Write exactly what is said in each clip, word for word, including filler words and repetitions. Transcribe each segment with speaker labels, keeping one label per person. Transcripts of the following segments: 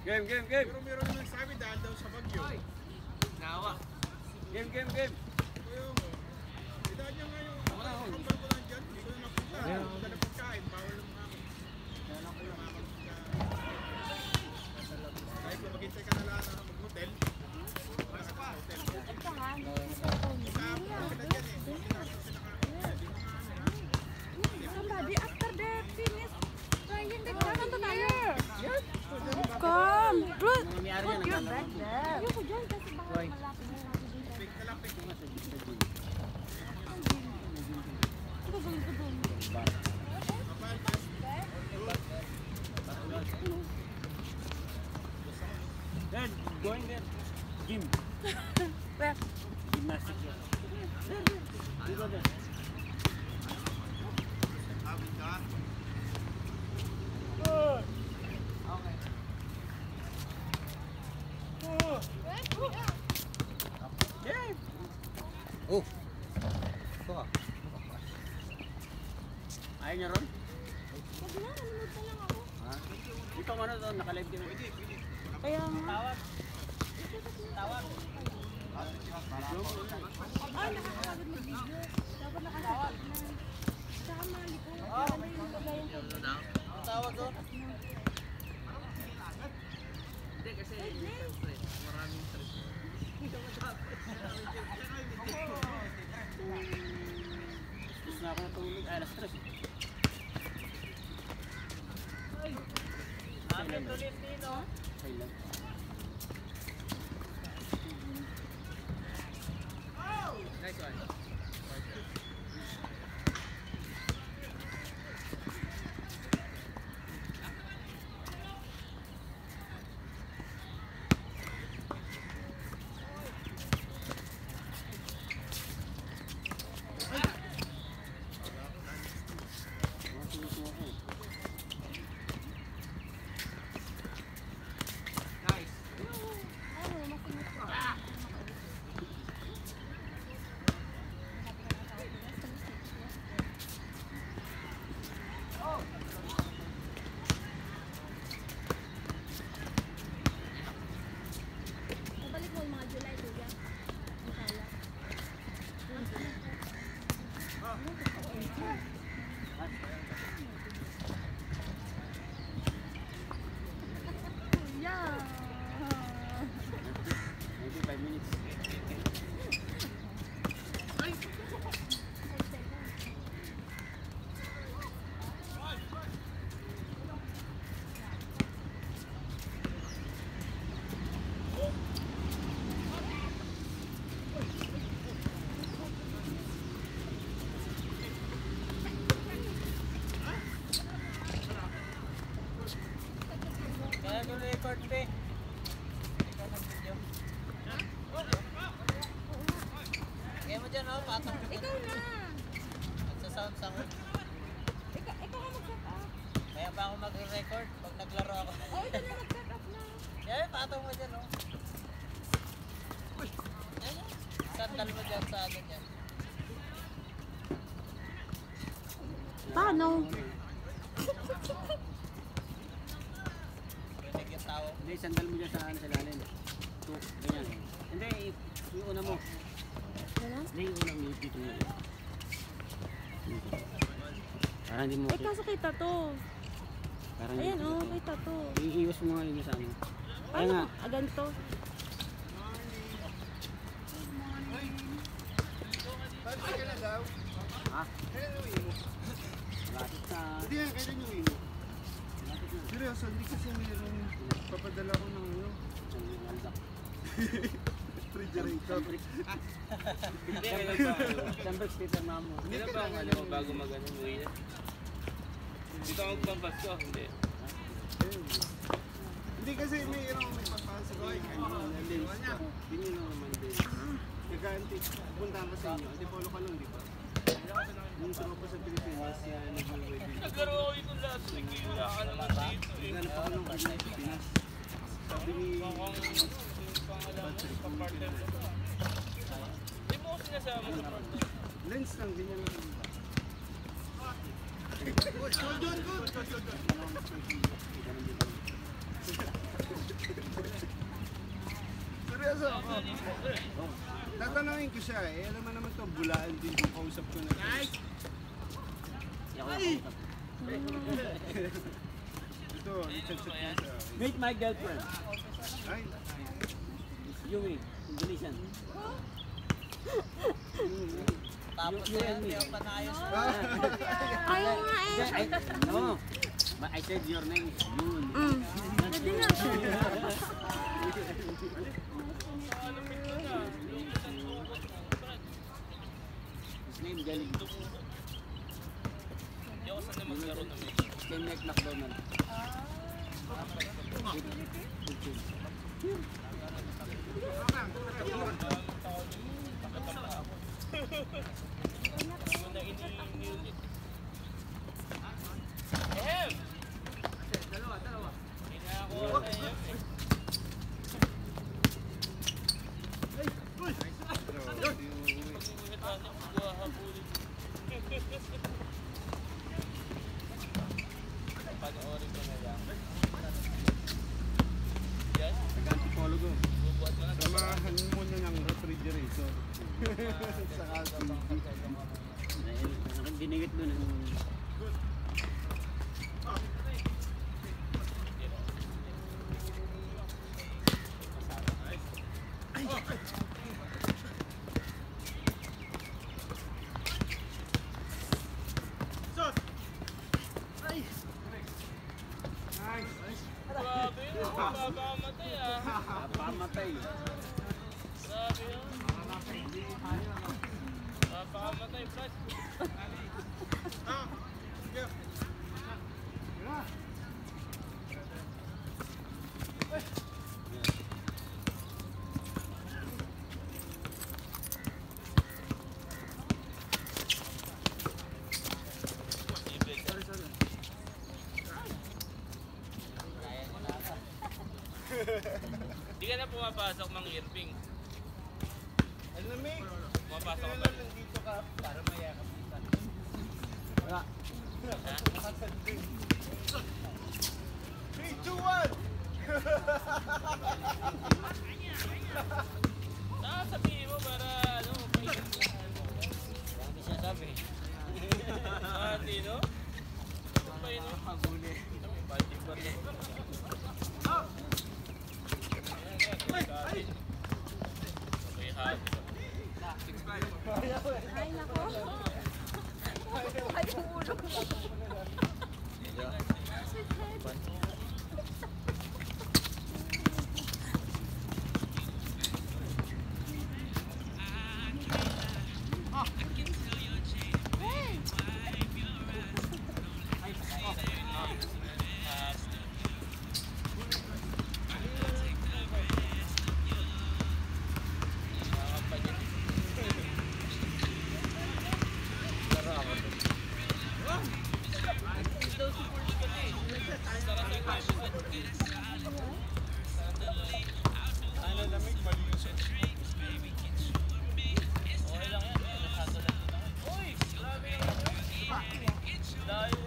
Speaker 1: Game, game, game.
Speaker 2: Pero meron nang sabi dahil daw sa bagyo.
Speaker 1: Nawa. Game, game, game.
Speaker 2: Kaya mo. Idaan niya nga yung kambal ko lang dyan. Hindi ko na napunta. Hindi ko na pagkain. Bawal lang mga kaya lang ko yung mga kapagka. Kahit kung maghintay ka na lang na mag-hotel. Basta pa. Hotel.
Speaker 3: Ito nga, hindi ko somebody after the finish trying the gun on the tire. Come, put, put your bag there. Ayoko dyan kasi baka malapit na lang din.
Speaker 2: Pig na lang, pig.
Speaker 3: Ito ba ito doon?
Speaker 1: Then, going there. Gym.
Speaker 3: Where?
Speaker 1: Gymnastics. You go there.
Speaker 2: Awit ka.
Speaker 1: Good.
Speaker 2: Okay.
Speaker 1: Game.
Speaker 4: Oh. Ito ka.
Speaker 1: Ayaw niya ron?
Speaker 3: Wag na, nanonood na lang ako.
Speaker 1: Ha? Ito ano to, naka-live din.
Speaker 3: Kaya nga.
Speaker 1: Tawag. Tawag.
Speaker 3: Ay, nakakagod mag-video. Dapat nakasatap na. Saka maliko. Ano yung lagayan ko?
Speaker 1: Tawag to.
Speaker 2: Hindi kasi siyempre maraming stress.
Speaker 1: Gusto na ako natulog. Ay, na-stress. Amin ulit dito. Silent.
Speaker 2: Nice one. Nice.
Speaker 3: Ano, masinit ko. Nabalik mo yung mga July, Julia. Masala. Yeah.
Speaker 1: Maybe five minutes. Kaya ko record pe. Ikaw nag-video. Kaya mo dyan oh, patong ka
Speaker 3: Ikaw na.
Speaker 1: Nagsa-sound sound.
Speaker 3: Ikaw, ikaw ka mag-set up.
Speaker 1: Kaya ba ako mag-record pag naglaro ako?
Speaker 3: Oh, ito na mag-set up na.
Speaker 1: Kaya patong mo dyan oh. Yan yan. Sandal mo dyan sa ano dyan.
Speaker 3: Paano?
Speaker 1: Rinig yung tao. Hindi, sandal mo dyan sa ano sa lalim. Ito, ganyan. Hindi, yung una mo.
Speaker 3: Wala?
Speaker 1: Hindi, yung unang yung dito mo. Parang hindi mo.
Speaker 3: Eh, kaso kita to.
Speaker 1: Parang
Speaker 3: Ayan,
Speaker 1: hindi
Speaker 3: oh,
Speaker 1: mo-
Speaker 3: kita to.
Speaker 1: Iiwas mo nga yun sa ano. Kaya
Speaker 3: Paano
Speaker 1: nga.
Speaker 3: ko? Ah, ganito.
Speaker 2: Balik ka na daw.
Speaker 1: Ha?
Speaker 2: Kailan yung uwi mo?
Speaker 1: Malapit sa...
Speaker 2: Hindi yan, kailan yung uwi mo? Seryoso, hindi kasi mayroong papadala ko ng ano.
Speaker 1: Ang aldak.
Speaker 2: Refrigerator.
Speaker 1: Siyempre, sticker na mo.
Speaker 2: Hindi
Speaker 5: Kailan ba ang ano mo bago mag-ano uwi na? Dito ako magpapasko, hindi.
Speaker 2: Hindi kasi mayroong magpapasok ko. Ay, kanina na lens ka. Hindi nyo naman din. Nag-aunty, punta ka sa inyo. Di polo ka nun, di ba? Yung tropa sa Pilipinas, yan nag-wedding.
Speaker 5: Nagkaroon ako ito last week, eh. Wala ka naman dito eh.
Speaker 2: Naghanap ako ng Pilipinas. Sabi ni...
Speaker 5: Mukhang yung pangalan mo, kapartner mo. Hindi mo ko sinasama sa partner.
Speaker 2: Lens lang, ganyan lang. Good, good, good, good, good, good. Seryoso ako. Tatanungin ko siya eh. Alam mo naman to, bulaan din yung kausap ko na. Nice! Ito, i-chat-chat ko siya.
Speaker 1: Meet my girlfriend.
Speaker 2: Ay,
Speaker 1: Yumi, Indonesian.
Speaker 4: Tapos
Speaker 1: You and me.
Speaker 3: Ayaw nga eh.
Speaker 1: I, no, but I said your name is Yun.
Speaker 3: Mm. Pwede na.
Speaker 1: His name Galing.
Speaker 5: Hindi ako sanay maglaro ng may.
Speaker 1: Same like McDonald.
Speaker 5: Muna ini-ulit. Ehem! Dalawa, dalawa. Inakuha na yun eh. Panoorin ko na lang. Yan.
Speaker 2: nag-antipologo.
Speaker 5: Bubuhat mo na.
Speaker 2: Samahan mo na ng refrigerator. Sa ating.
Speaker 1: Dahil dinigit doon ang
Speaker 5: Grabe yun. Papamatay ah.
Speaker 1: pamatay.
Speaker 5: Grabe yun. Papamatay, Brad. Di ka na pumapasok, Mang Irving.
Speaker 2: Ano na, Mick?
Speaker 5: Pumapasok ka
Speaker 2: Kaya
Speaker 5: ba?
Speaker 2: lang nandito ka para mayakap kita.
Speaker 1: Wala.
Speaker 2: three, two, one!
Speaker 5: Ah, sabihin mo para ano, painin mo.
Speaker 1: Hindi siya sabi.
Speaker 5: Ah, hindi no? Painin mo.
Speaker 1: Paguli.
Speaker 5: Pati ba ito? Okay, hati.
Speaker 3: Ay, nako. Ay, yung ulo ko.
Speaker 2: Ano na, Mick? Malinis.
Speaker 5: Okay lang yan. Nakato lang ito. Uy! Grabe yun. Dahil.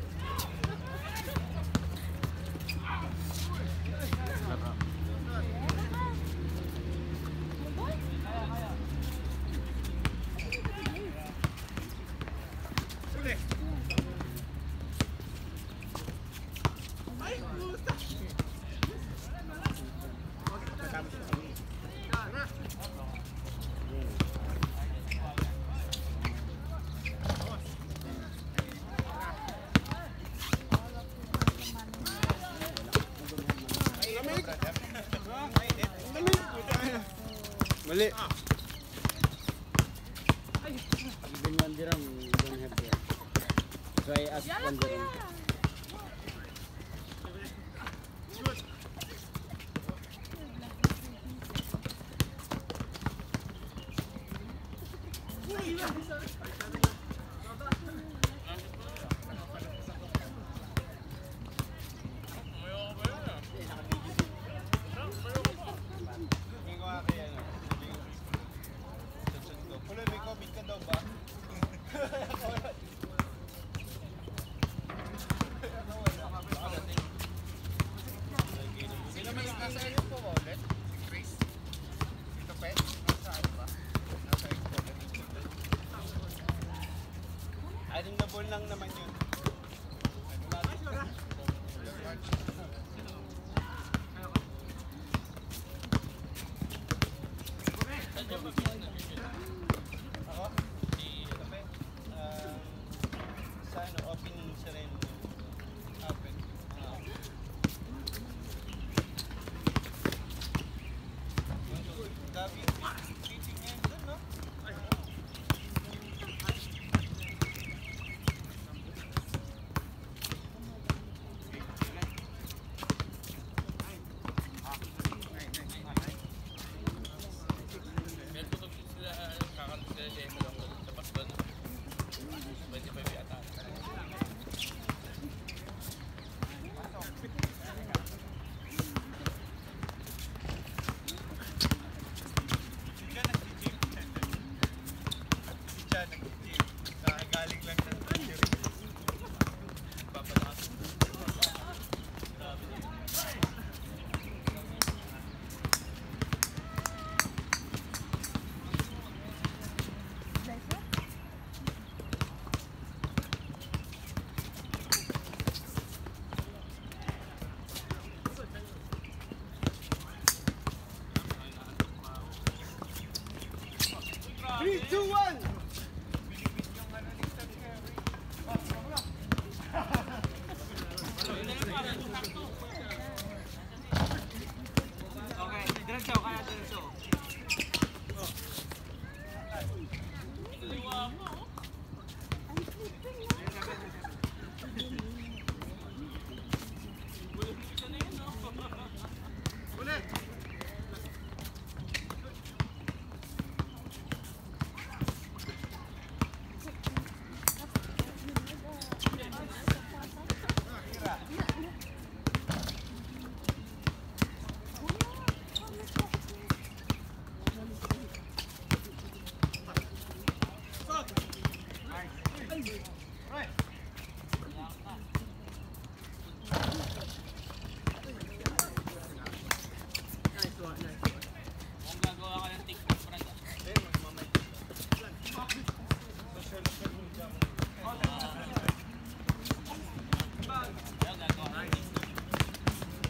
Speaker 2: Mali.
Speaker 1: Even one dirham, you don't have to. So I asked one dirham.
Speaker 5: Umayo ka ba yun ah?
Speaker 2: Hindi ko nga kaya, ano. Chat-chat ko. Pula, may comment ka daw ba? Anim na ball lang naman yun. Ako? Si, um, sa ano, opening siya rin. Open. Ah. David, teaching niya yun dun, no?
Speaker 5: Meron po sila, kakaroon sila siya yung malong sa Paston. twenty-five yata.
Speaker 2: Si Jan nag-gym. Si Jan nag-gym. Nakagaling lang ng injury.
Speaker 5: Papalakas.
Speaker 2: three, two, one!
Speaker 1: Okay, diretso, kaya diretso.
Speaker 2: Ulit!
Speaker 5: Kung gagawa ka ng TikTok, brad. Kaya gagawa ka ng TikTok.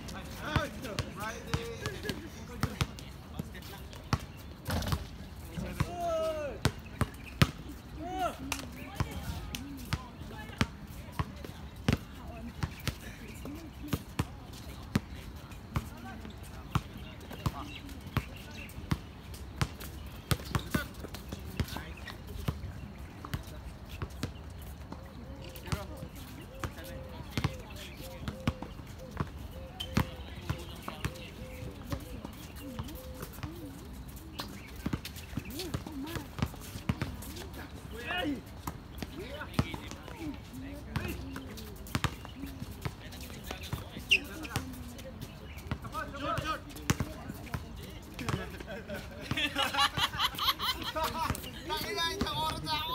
Speaker 2: Nakinain sa oras ako!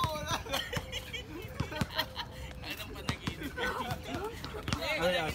Speaker 5: Kaya ng panaginip.
Speaker 2: Ayos.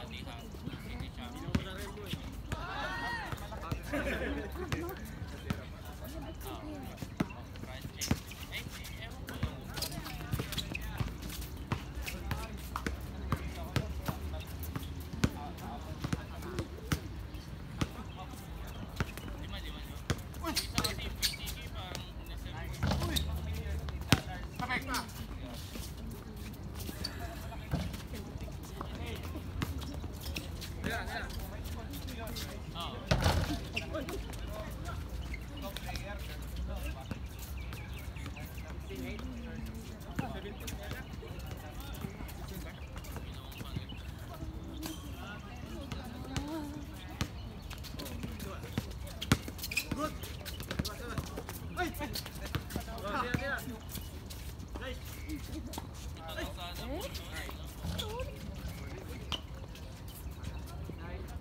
Speaker 3: Eh?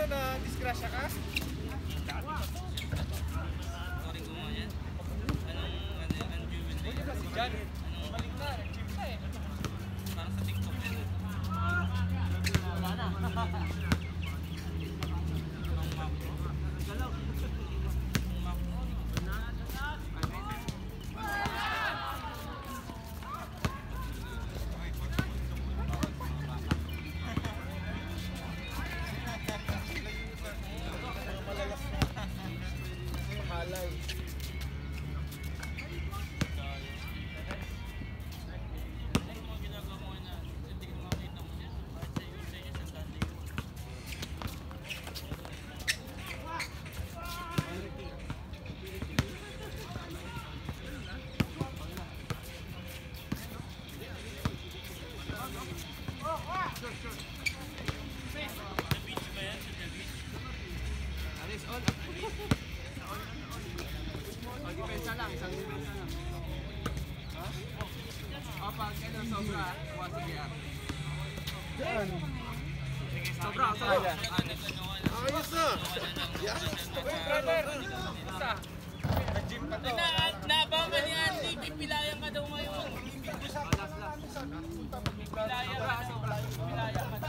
Speaker 2: na disgrasya ka?
Speaker 5: Sorry ko nga yan. Anong, ano, ano, jewelry? Si John. Anong, balik na, nag-gym na eh. Parang sa TikTok yan. Wala na. Ang map. Galaw. Ang map.
Speaker 2: Halay.
Speaker 1: Alis on. O, depensa lang. Isang depensa lang. Ha? O, pag kailan sobra, kuha sa biyak.
Speaker 2: Saan?
Speaker 1: Sobra, sobra.
Speaker 2: Ayos na!
Speaker 5: Brother, isa.
Speaker 2: Nag-gym pa to.
Speaker 5: Na, naabangan ni Andy, pipilayan ka daw ngayon. Pipilayan ka daw. Pipilayan ka daw.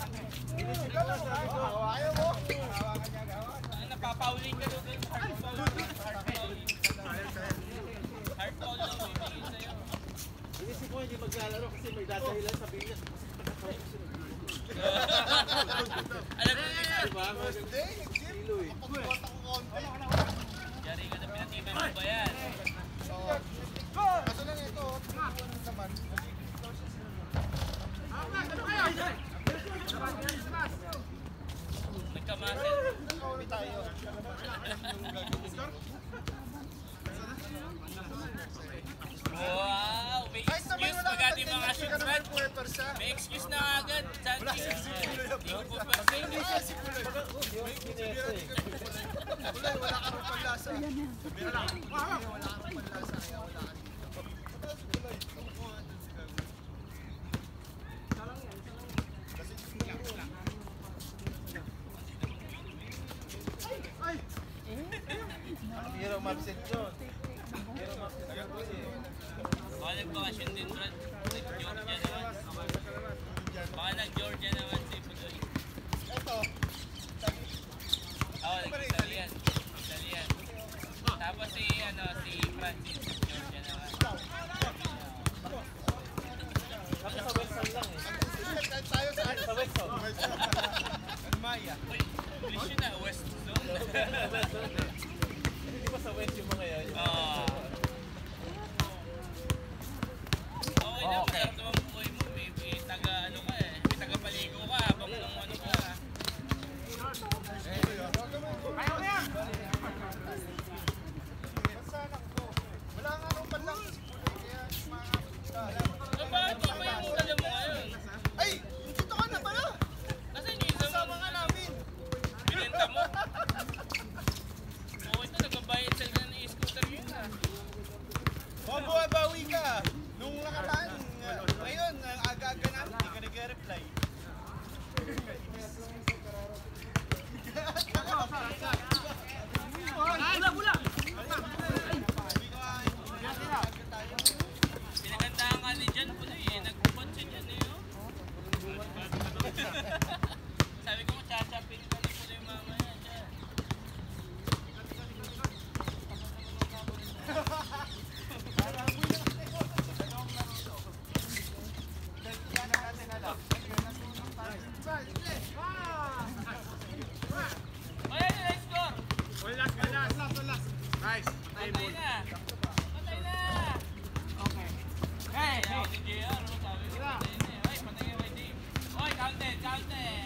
Speaker 2: Ayaw mo!
Speaker 5: Ang napapauling ka daw dun. Heart fouling. Heart fouling. Heart fouling daw bibigyan sa'yo.
Speaker 2: Inisip mo hindi maglalaro kasi may dadahilan sabihin niya.
Speaker 5: Alam mo yun?
Speaker 2: Diba? Hindi, nag-gym. Pagbuhat ako konti.
Speaker 5: Yari ka na pinatibay mo ba yan?
Speaker 2: Kaso lang ito, tumutuan naman.
Speaker 5: Nagkamasel.
Speaker 2: Kawin tayo.
Speaker 5: Wow! May excuse magati mga shoot, Brad. May excuse na agad. Santi. Hindi ko po pa sa inyo.
Speaker 2: Wala ka rin panlasa. Wala ka rin panlasa. Kaya wala ka rin. Hero mapset yun. Hero mapset yun.
Speaker 5: Baka nagbakasyon din, Brad. Nag-Georgia naman. Baka nag-Georgia naman si Pudoy.
Speaker 2: Ito.
Speaker 5: Oo, nag-Italian. Italian. Tapos si, ano, si Francis. Georgia naman.
Speaker 2: Ako sa Western lang eh. Tayo saan? Sa Western. Ano Maya?
Speaker 5: Uy, English yun na, West Zone.
Speaker 2: Hindi ba sa West yung mga yan?
Speaker 5: Oo. Okay na, masarap naman buhay mo. May, may taga, ano ka eh. May taga paligo ka habang nung ano ka.
Speaker 2: Ayaw na yan! Wala nga akong panlang si Puloy kaya
Speaker 5: So, bakit di ba yung dala mo ngayon?
Speaker 2: ay! Dito ka na pala!
Speaker 5: Nasaan yung isa mo?
Speaker 2: Kasama nga namin!
Speaker 5: Binenta mo? Okay na, nagbabayad sa'yo na ng e-scooter yun ah.
Speaker 2: Mabuhabawi ka! Nung nakaraan, uh, ngayon, uh, aga-aga na, hindi ka nag-reply.
Speaker 1: Bula, bula!
Speaker 5: Pinagandahan ka ni Jan Puloy eh. Nagpupot siya dyan eh. Oh. Sabi ko, chachapin ka ni Puloy mamaya dyan. Ayan, nice score!
Speaker 2: Last, last, last, last. Nice.
Speaker 5: Patay na! Patay na!
Speaker 1: Okay. Hey,
Speaker 5: Kaya
Speaker 1: hey!
Speaker 5: ako si J R, oh, sabi ko, patay na eh. Ay, patay na kay Dave. Oy, counted, counted!